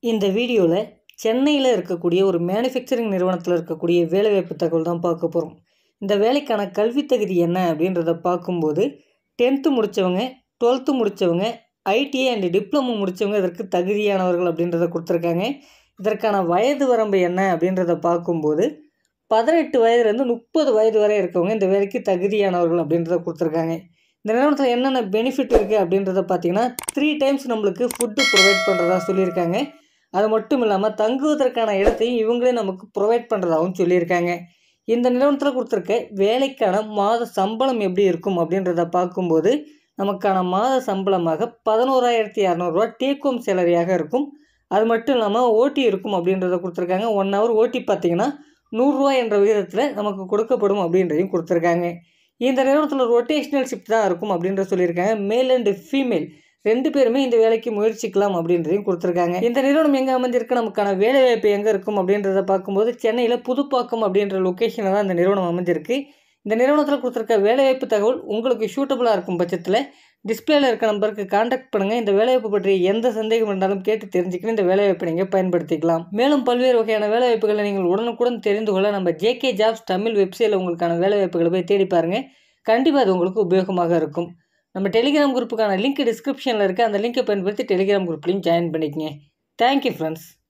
இந்த வீடியோவில் சென்னையில் இருக்கக்கூடிய ஒரு மேனுஃபேக்சரிங் நிறுவனத்தில் இருக்கக்கூடிய வேலைவாய்ப்பு தகவல் தான் பார்க்க போகிறோம். இந்த வேலைக்கான கல்வி தகுதி என்ன அப்படின்றத பார்க்கும்போது 10th முடித்தவங்க, 12th முடித்தவங்க, ஐடிஐ அண்ட் டிப்ளமோ முடித்தவங்க இதற்கு தகுதியானவர்கள் அப்படின்றத கொடுத்துருக்காங்க. இதற்கான வயது வரம்பு என்ன அப்படின்றத பார்க்கும்போது 18 வயதுலேருந்து 30 வயது வரை இருக்கவங்க இந்த வேலைக்கு தகுதியானவர்கள் அப்படின்றத கொடுத்துருக்காங்க. இந்த நிறுவனத்தில் என்னென்ன பெனிஃபிட் இருக்குது அப்படின்றத பார்த்தீங்கன்னா 3 times நம்மளுக்கு ஃபுட்டு ப்ரொவைட் பண்ணுறதா சொல்லியிருக்காங்க. அது மட்டும் இல்லாமல் தங்குவதற்கான இடத்தையும் இவங்களே நமக்கு ப்ரொவைட் பண்ணுறதாகவும் சொல்லியிருக்காங்க. இந்த நிறுவனத்தில் கொடுத்துருக்க வேலைக்கான மாத சம்பளம் எப்படி இருக்கும் அப்படின்றத பார்க்கும்போது நமக்கான மாத சம்பளமாக 11,200 ரூபா டேக் ஹோம் சேலரியாக இருக்கும். அது மட்டும் இல்லாமல் ஓடி இருக்கும் அப்படின்றத கொடுத்துருக்காங்க. 1 hour ஓடி பார்த்திங்கன்னா 100 ரூபா என்ற விகிதத்தில் நமக்கு கொடுக்கப்படும் அப்படின்றதையும் கொடுத்துருக்காங்க. இந்த நிறுவனத்தில் ரொட்டேஷ்னல் ஷிஃப்ட் தான் இருக்கும் அப்படின்ற சொல்லியிருக்காங்க. மேல் அண்ட் ஃபீமேல் 2 பேருமே இந்த வேலைக்கு முயற்சிக்கலாம் அப்படின்றதையும் கொடுத்துருக்காங்க. இந்த நிறுவனம் எங்கே அமைஞ்சிருக்கு, நமக்கான வேலைவாய்ப்பு எங்கே இருக்கும் அப்படின்றத பார்க்கும்போது சென்னையில் புதுப்பாக்கம் அப்படின்ற லொக்கேஷனில் தான் இந்த நிறுவனம் அமைஞ்சிருக்கு. இந்த நிறுவனத்தில் கொடுத்துருக்க வேலைவாய்ப்பு தகவல் உங்களுக்கு சூட்டபுளாக இருக்கும் பட்சத்தில் டிஸ்பிளேல இருக்க நம்பருக்கு கான்டாக்ட் பண்ணுங்கள். இந்த வேலைவாய்ப்பு பற்றி எந்த சந்தேகம் இருந்தாலும் கேட்டு தெரிஞ்சுக்கணும் இந்த வேலைவாய்ப்பை நீங்கள் பயன்படுத்திக்கலாம். மேலும் பல்வேறு வகையான வேலைவாய்ப்புகளை நீங்கள் உடனுக்குடன் தெரிந்து கொள்ள நம்ம ஜேகே ஜாப்ஸ் தமிழ் வெப்சைட்டில் உங்களுக்கான வேலைவாய்ப்புகளை போய் தேடி பாருங்கள். கண்டிப்பாக அது உங்களுக்கு உபயோகமாக இருக்கும். நம்ம டெலிகிராம் குரூப்புக்கான லிங்க் டிஸ்கிரிப்ஷனில் இருக்குது. அந்த லிங்கை பயன்படுத்தி டெலிகிராம் குரூப்லையும் ஜாயின் பண்ணிக்கங்க. Thank you friends.